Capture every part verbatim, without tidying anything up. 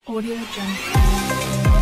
Audio Jungle.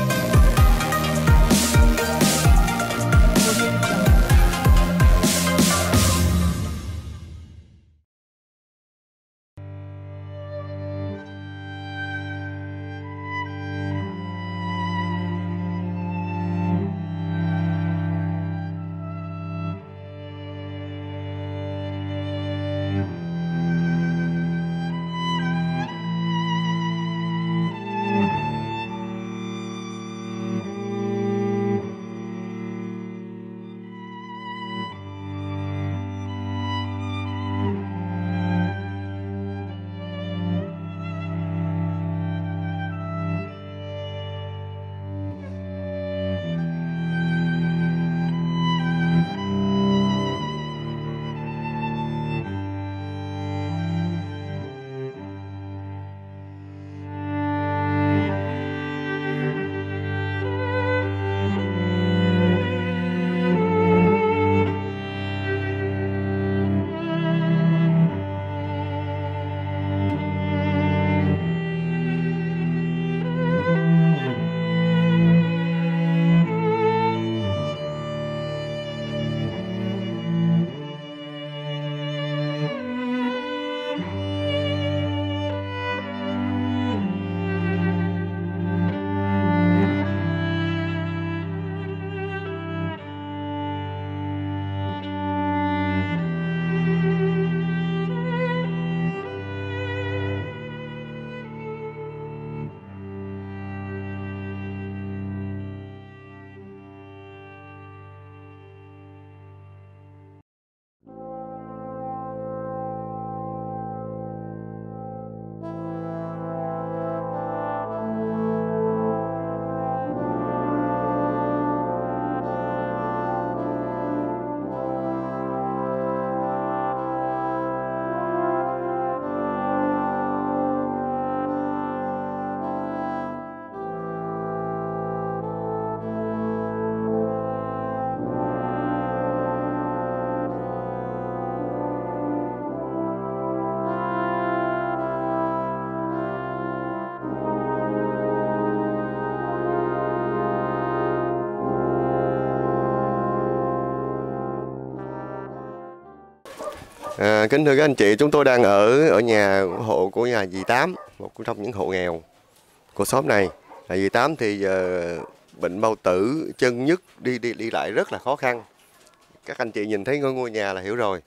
À, kính thưa các anh chị, chúng tôi đang ở ở nhà hộ của nhà dì Tám, một trong những hộ nghèo của xóm này. À, dì Tám thì giờ bệnh bao tử, chân nhức, đi đi đi lại rất là khó khăn. Các anh chị nhìn thấy ngôi ngôi nhà là hiểu rồi.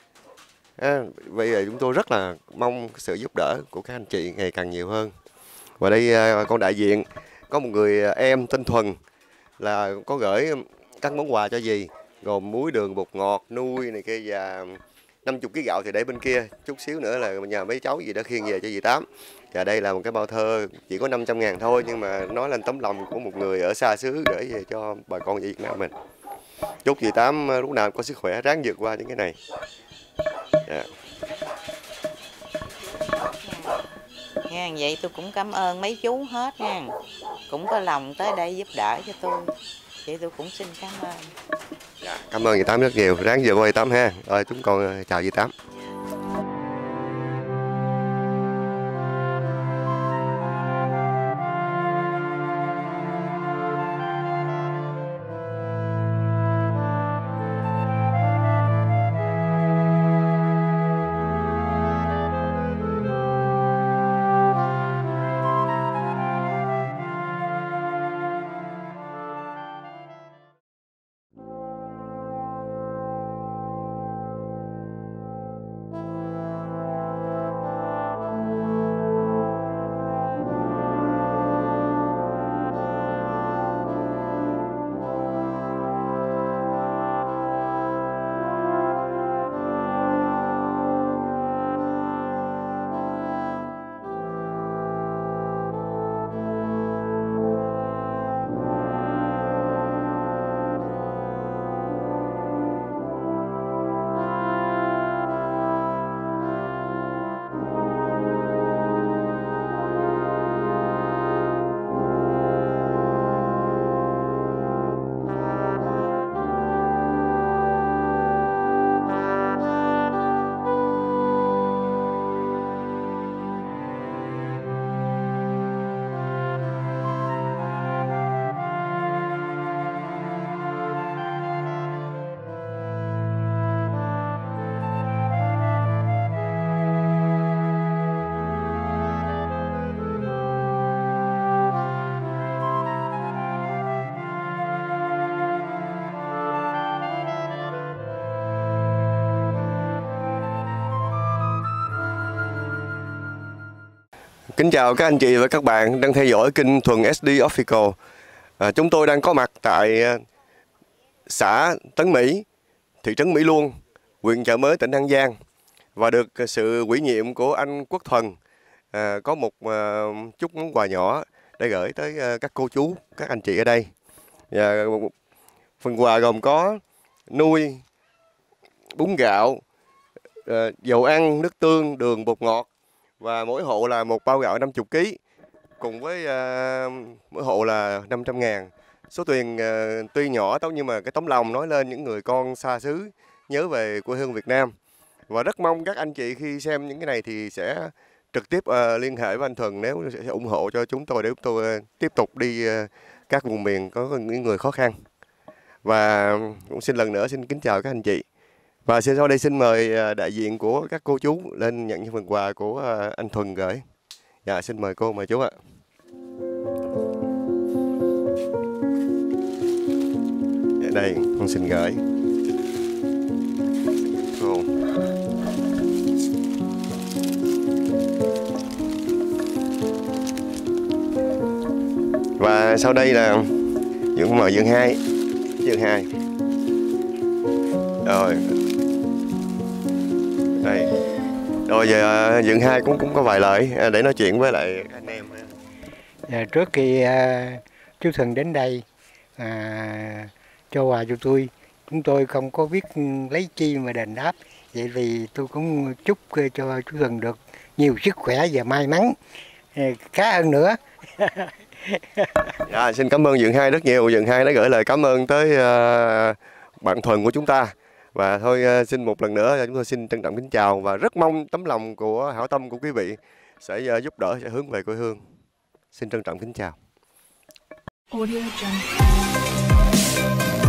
À, bây giờ chúng tôi rất là mong sự giúp đỡ của các anh chị ngày càng nhiều hơn. Và đây à, con đại diện có một người em tên Thuần là có gửi các món quà cho dì, gồm muối, đường, bột ngọt, nuôi này kia và năm mươi ký gạo thì để bên kia, chút xíu nữa là nhờ mấy cháu gì đã khiêng về cho dì Tám. Và đây là một cái bao thơ chỉ có năm trăm ngàn thôi, nhưng mà nói lên tấm lòng của một người ở xa xứ gửi về cho bà con Việt Nam mình. Chúc dì Tám lúc nào có sức khỏe, ráng vượt qua những cái này. Yeah. Nha, vậy tôi cũng cảm ơn mấy chú hết nha, cũng có lòng tới đây giúp đỡ cho tôi, vậy tôi cũng xin cảm ơn. Dạ, cảm ơn dì Tám rất nhiều, ráng vượt qua dì Tám ha. Rồi chúng con chào dì Tám. Kính chào các anh chị và các bạn đang theo dõi kênh Thuần ét đê Official. À, chúng tôi đang có mặt tại xã Tấn Mỹ, thị trấn Mỹ Luông, huyện Chợ Mới, tỉnh An Giang, và được sự ủy nhiệm của anh Quốc Thuần à, có một à, chút món quà nhỏ để gửi tới à, các cô chú, các anh chị ở đây. Và phần quà gồm có nuôi, bún gạo, à, dầu ăn, nước tương, đường, bột ngọt, và mỗi hộ là một bao gạo năm mươi ki lô gam, cùng với uh, mỗi hộ là năm trăm ngàn. Số tiền uh, tuy nhỏ thôi nhưng mà cái tấm lòng nói lên những người con xa xứ nhớ về quê hương Việt Nam. Và rất mong các anh chị khi xem những cái này thì sẽ trực tiếp uh, liên hệ với anh Thuần nếu sẽ ủng hộ cho chúng tôi để chúng tôi uh, tiếp tục đi uh, các vùng miền có những người khó khăn. Và cũng xin lần nữa xin kính chào các anh chị. Và sau đây xin mời đại diện của các cô chú lên nhận những phần quà của anh Thuần gửi. Dạ, xin mời cô, mời chú ạ. Dạ, đây, con xin gửi. Cô. Và sau đây là những mời Dương hai, Dương hai. Rồi. Đây. Rồi giờ Dương hai cũng cũng có vài lời để nói chuyện với lại anh em. À, trước khi à, chú Thuần đến đây à, cho quà cho tôi, chúng tôi không có biết lấy chi mà đền đáp. Vậy thì tôi cũng chúc cho chú Thuần được nhiều sức khỏe và may mắn khá hơn nữa. Dạ, xin cảm ơn Dương hai rất nhiều. Dương hai đã gửi lời cảm ơn tới uh, bạn Thuần của chúng ta. Và thôi xin một lần nữa chúng tôi xin trân trọng kính chào và rất mong tấm lòng của hảo tâm của quý vị sẽ giúp đỡ, sẽ hướng về quê hương. Xin trân trọng kính chào. Audio Jungle.